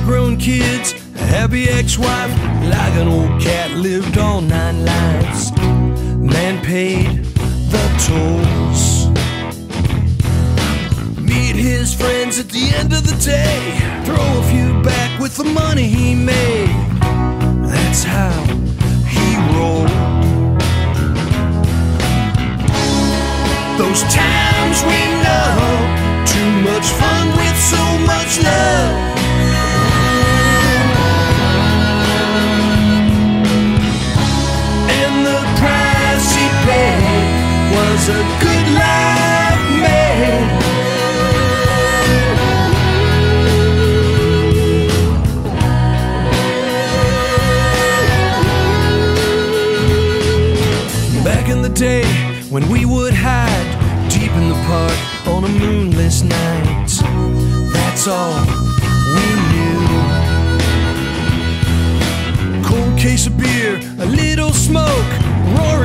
grown kids, a happy ex-wife, like an old cat, lived all 9 lives. Man paid the tolls, meet his friends at the end of the day, throw a few back with the money he made. That's how he rolled. Those times we know, too much fun with so much love. And the price he paid was a good life made. Back in the day when we would hide deep in the park on a moonless night, that's all we knew. Cold case of beer, a little smoke, roar